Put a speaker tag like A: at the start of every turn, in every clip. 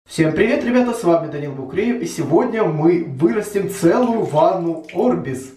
A: Всем привет, ребята, с вами Данил Букреев, и сегодня мы вырастим целую ванну Орбис.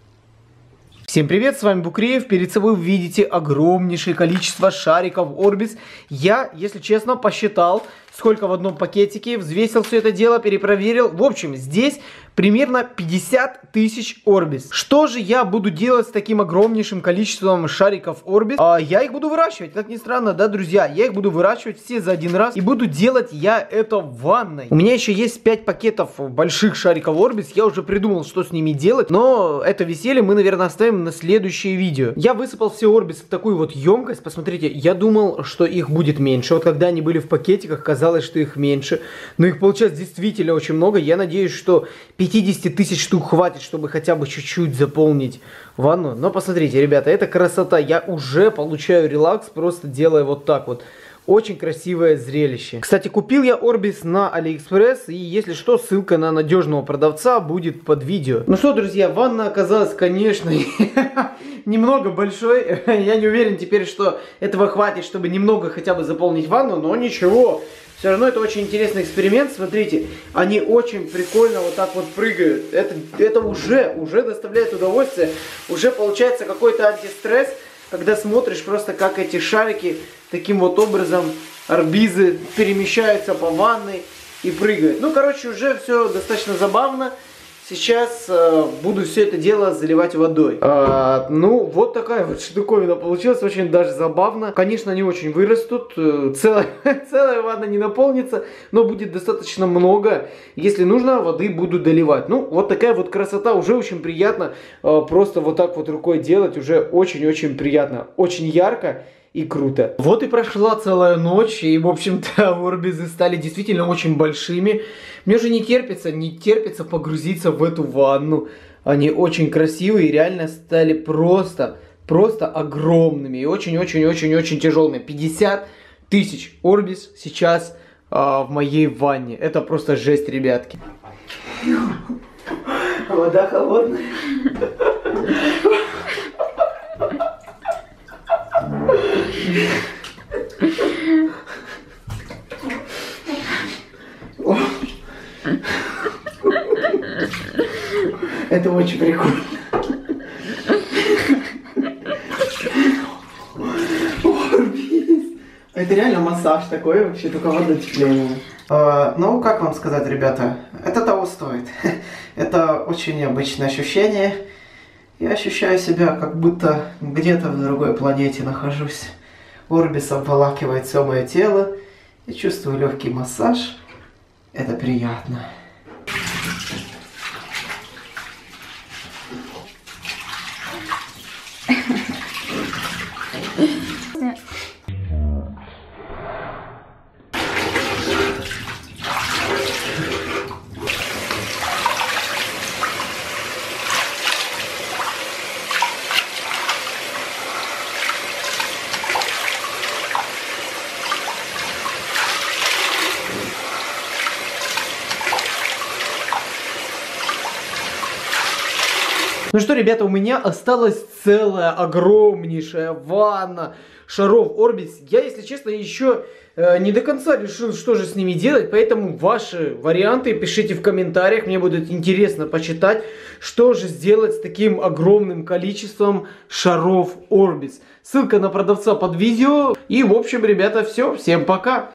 A: Всем привет, с вами Букреев. Перед собой вы видите огромнейшее количество шариков Орбис. Я, если честно, посчитал, сколько в одном пакетике, взвесил все это дело, перепроверил. В общем, здесь примерно 50 тысяч Орбис. Что же я буду делать с таким огромнейшим количеством шариков Орбис? Я их буду выращивать, как ни странно, да, друзья? Я их буду выращивать все за один раз. И буду делать я это в ванной. У меня еще есть 5 пакетов больших шариков Орбис. Я уже придумал, что с ними делать. Но это веселье мы, наверное, оставим на следующее видео. Я высыпал все Орбис в такую вот емкость. Посмотрите, я думал, что их будет меньше. Вот когда они были в пакетиках, казалось, что их меньше. Но их получается действительно очень много. Я надеюсь, что 50 тысяч штук хватит, чтобы хотя бы чуть-чуть заполнить ванну. Но посмотрите, ребята, это красота. Я уже получаю релакс, просто делая вот так вот. Очень красивое зрелище. Кстати, купил я Орбис на Алиэкспресс. И если что, ссылка на надежного продавца будет под видео. Ну что, друзья, ванна оказалась, конечно, немного большой. Я не уверен теперь, что этого хватит, чтобы немного хотя бы заполнить ванну. Но ничего. Все равно это очень интересный эксперимент. Смотрите, они очень прикольно вот так вот прыгают. Это уже доставляет удовольствие. Уже получается какой-то антистресс, когда смотришь просто, как эти шарики таким вот образом, орбизы, перемещаются по ванной и прыгают. Ну, короче, уже все достаточно забавно. Сейчас буду все это дело заливать водой. Ну, вот такая вот штуковина получилась, очень даже забавно. Конечно, они очень вырастут, целая ванна не наполнится, но будет достаточно много. Если нужно, воды буду доливать. Ну, вот такая вот красота, уже очень приятно. Просто вот так вот рукой делать, уже очень-очень приятно. Очень ярко и круто. Вот и прошла целая ночь, и, в общем-то, орбизы стали действительно очень большими. Мне уже не терпится погрузиться в эту ванну. Они очень красивые и реально стали просто огромными и очень-очень-очень-очень тяжелыми. 50 тысяч орбис сейчас в моей ванне. Это просто жесть, ребятки. Вода холодная. Это очень прикольно. Это реально массаж такой, вообще только водотепление. Ну, как вам сказать, ребята, это того стоит. Это очень необычное ощущение. Я ощущаю себя, как будто где-то в другой планете нахожусь. Орбис обволакивает все мое тело. Я чувствую легкий массаж. Это приятно. Ну что, ребята, у меня осталась целая огромнейшая ванна шаров Орбис. Я, если честно, еще не до конца решил, что же с ними делать, поэтому ваши варианты пишите в комментариях. Мне будет интересно почитать, что же сделать с таким огромным количеством шаров Орбис. Ссылка на продавца под видео. И, в общем, ребята, все. Всем пока!